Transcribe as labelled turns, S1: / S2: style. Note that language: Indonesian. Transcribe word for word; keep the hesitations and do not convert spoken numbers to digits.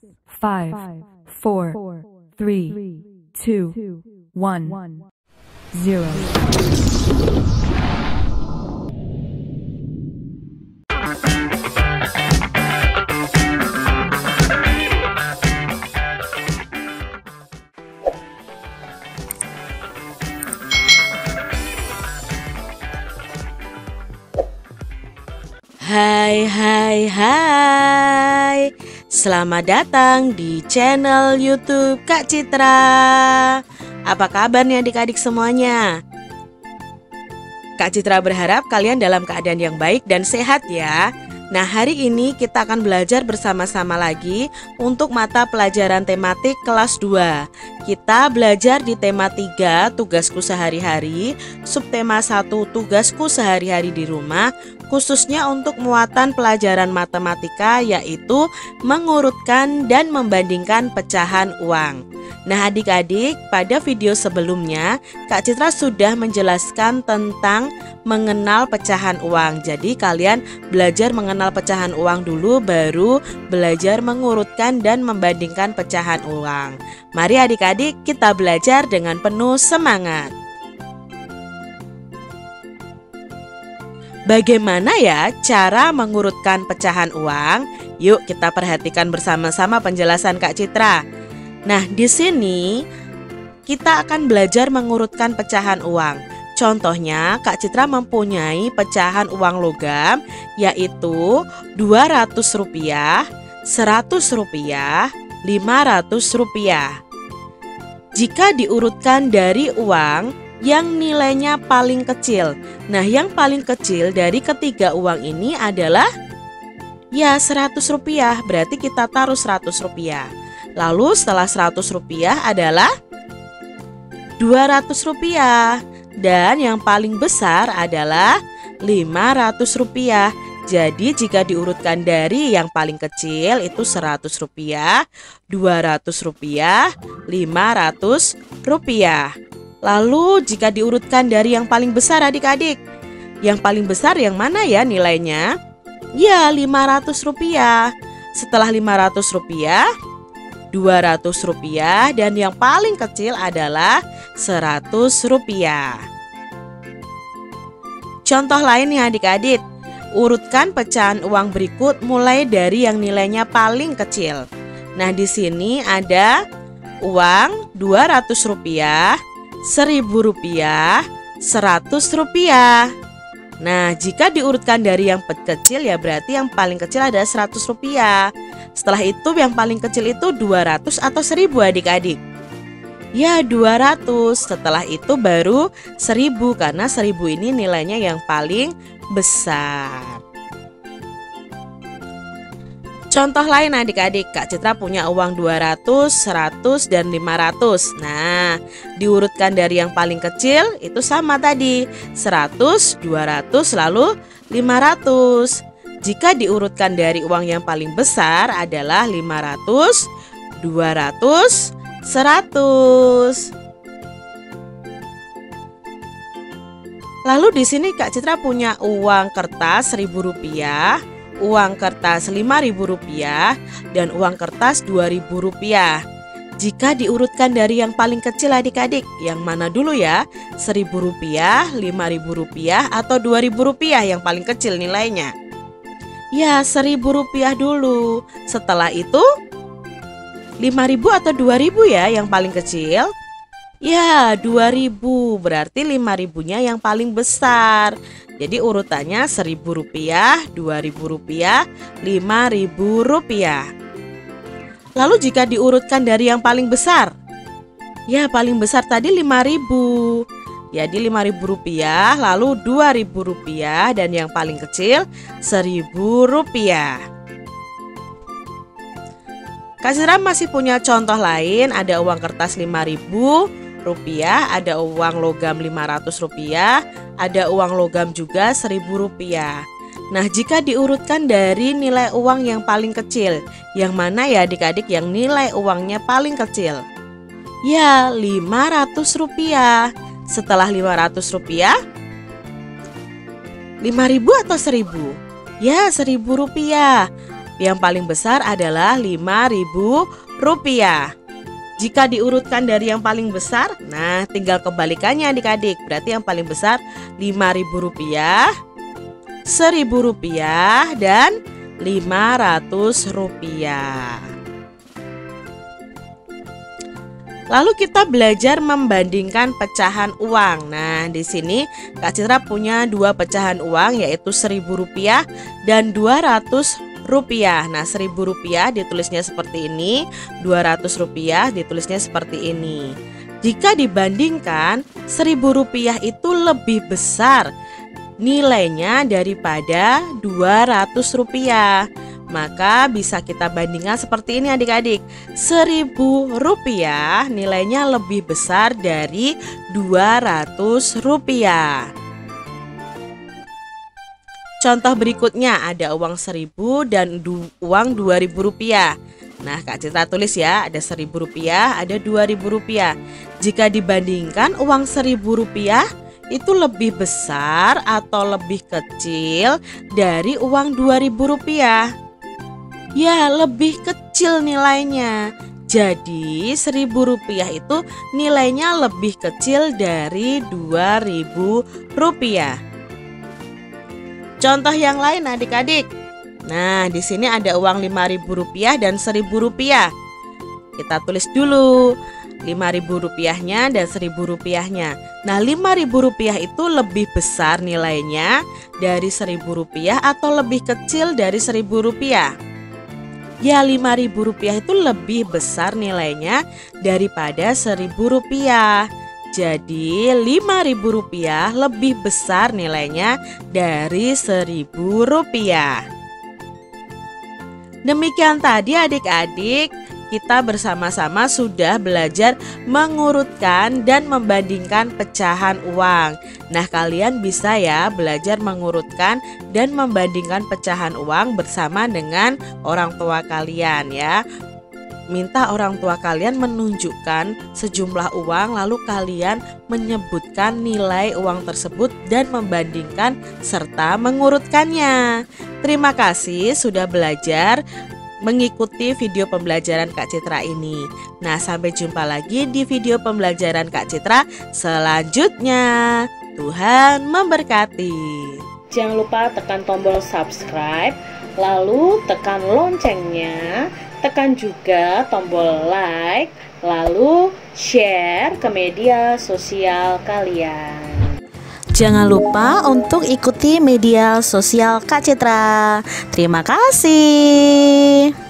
S1: five, four, three, two, one, zero.
S2: Hai hai hai, selamat datang di channel YouTube Kak Citra. Apa kabar nih adik-adik semuanya? Kak Citra berharap kalian dalam keadaan yang baik dan sehat ya. Nah, hari ini kita akan belajar bersama-sama lagi untuk mata pelajaran tematik kelas dua. Kita belajar di tema tiga, tugasku sehari-hari, subtema satu, tugasku sehari-hari di rumah, khususnya untuk muatan pelajaran matematika, yaitu mengurutkan dan membandingkan pecahan uang. Nah adik-adik, pada video sebelumnya Kak Citra sudah menjelaskan tentang mengenal pecahan uang. Jadi kalian belajar mengenal pecahan uang dulu, baru belajar mengurutkan dan membandingkan pecahan uang. Mari adik-adik kita belajar dengan penuh semangat. Bagaimana ya cara mengurutkan pecahan uang? Yuk kita perhatikan bersama-sama penjelasan Kak Citra. Nah, di sini kita akan belajar mengurutkan pecahan uang. Contohnya, Kak Citra mempunyai pecahan uang logam, yaitu dua ratus rupiah, seratus rupiah, lima ratus rupiah. Jika diurutkan dari uang yang nilainya paling kecil, nah yang paling kecil dari ketiga uang ini adalah ya seratus rupiah, berarti kita taruh seratus rupiah. Lalu setelah seratus rupiah adalah dua ratus rupiah. Dan yang paling besar adalah lima ratus rupiah. Jadi jika diurutkan dari yang paling kecil itu seratus rupiah, dua ratus rupiah, lima ratus rupiah. Lalu jika diurutkan dari yang paling besar adik-adik, yang paling besar yang mana ya nilainya? Ya lima ratus rupiah. Setelah lima ratus rupiah, dua ratus rupiah, dan yang paling kecil adalah seratus rupiah. Contoh lain nih adik-adik, urutkan pecahan uang berikut mulai dari yang nilainya paling kecil. Nah, di sini ada uang dua ratus rupiah, seribu rupiah, seratus rupiah. Nah, jika diurutkan dari yang kecil ya berarti yang paling kecil ada seratus rupiah. Setelah itu yang paling kecil itu dua ratus atau seribu adik-adik? Ya dua ratus. Setelah itu baru seribu, karena seribu ini nilainya yang paling besar. Contoh lain adik-adik, Kak Citra punya uang dua ratus, seratus, dan lima ratus. Nah, diurutkan dari yang paling kecil itu sama tadi, seratus, dua ratus, lalu lima ratus. Jika diurutkan dari uang yang paling besar adalah lima ratus, dua ratus, seratus. Lalu di sini Kak Citra punya uang kertas seribu rupiah, uang kertas lima ribu rupiah, dan uang kertas dua ribu rupiah. Jika diurutkan dari yang paling kecil adik-adik, yang mana dulu ya? seribu rupiah, lima ribu rupiah, atau dua ribu rupiah yang paling kecil nilainya? Ya seribu rupiah dulu. Setelah itu lima ribu atau dua ribu ya yang paling kecil? Ya dua ribu, berarti lima ribunya yang paling besar. Jadi urutannya seribu rupiah, dua ribu rupiah, lima ribu rupiah. Lalu jika diurutkan dari yang paling besar, ya paling besar tadi lima ribu. Jadi lima ribu rupiah, lalu dua ribu rupiah, dan yang paling kecil seribu rupiah. Kak Citra masih punya contoh lain, ada uang kertas lima ribu rupiah, ada uang logam lima ratus rupiah, ada uang logam juga seribu rupiah. Nah, jika diurutkan dari nilai uang yang paling kecil, yang mana ya adik-adik yang nilai uangnya paling kecil? Ya lima ratus rupiah. Setelah lima ratus rupiah, lima ribu atau seribu? Ya seribu rupiah. Yang paling besar adalah lima ribu rupiah. Jika diurutkan dari yang paling besar, nah tinggal kebalikannya adik-adik. Berarti yang paling besar lima ribu rupiah, seribu rupiah, dan lima ratus rupiah. Lalu kita belajar membandingkan pecahan uang. Nah, di sini Kak Citra punya dua pecahan uang, yaitu seribu rupiah dan dua ratus rupiah. Nah, seribu rupiah ditulisnya seperti ini, dua ratus rupiah ditulisnya seperti ini. Jika dibandingkan, seribu rupiah itu lebih besar nilainya daripada dua ratus rupiah. Maka bisa kita bandingkan seperti ini adik-adik. seribu rupiah nilainya lebih besar dari dua ratus rupiah. Contoh berikutnya, ada uang seribu dan du uang dua ribu rupiah. Nah, Kak Citra tulis ya, ada seribu rupiah, ada dua ribu rupiah. Jika dibandingkan, uang seribu rupiah itu lebih besar atau lebih kecil dari uang dua ribu rupiah? Ya, lebih kecil nilainya. Jadi seribu rupiah itu nilainya lebih kecil dari dua ribu rupiah. Contoh yang lain adik-adik. Nah, di sini ada uang lima ribu rupiah dan seribu rupiah. Kita tulis dulu lima ribu rupiahnya dan seribu rupiahnya. Nah, lima ribu rupiah itu lebih besar nilainya dari seribu rupiah atau lebih kecil dari seribu rupiah? Ya, lima ribu rupiah itu lebih besar nilainya daripada seribu rupiah. Jadi lima ribu rupiah lebih besar nilainya dari seribu rupiah. Demikian tadi adik-adik, kita bersama-sama sudah belajar mengurutkan dan membandingkan pecahan uang. Nah, kalian bisa ya belajar mengurutkan dan membandingkan pecahan uang bersama dengan orang tua kalian ya. Minta orang tua kalian menunjukkan sejumlah uang, lalu kalian menyebutkan nilai uang tersebut dan membandingkan serta mengurutkannya. Terima kasih sudah belajar mengikuti video pembelajaran Kak Citra ini. Nah, sampai jumpa lagi di video pembelajaran Kak Citra selanjutnya. Tuhan memberkati.
S3: Jangan lupa tekan tombol subscribe, lalu tekan loncengnya, tekan juga tombol like, lalu share ke media sosial kalian.
S2: Jangan lupa untuk ikuti media sosial Kak Citra. Terima kasih.